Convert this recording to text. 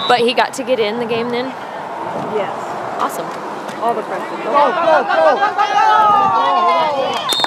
But he got to get in the game then? Yes. Awesome. All the freshmen. Go, go, go!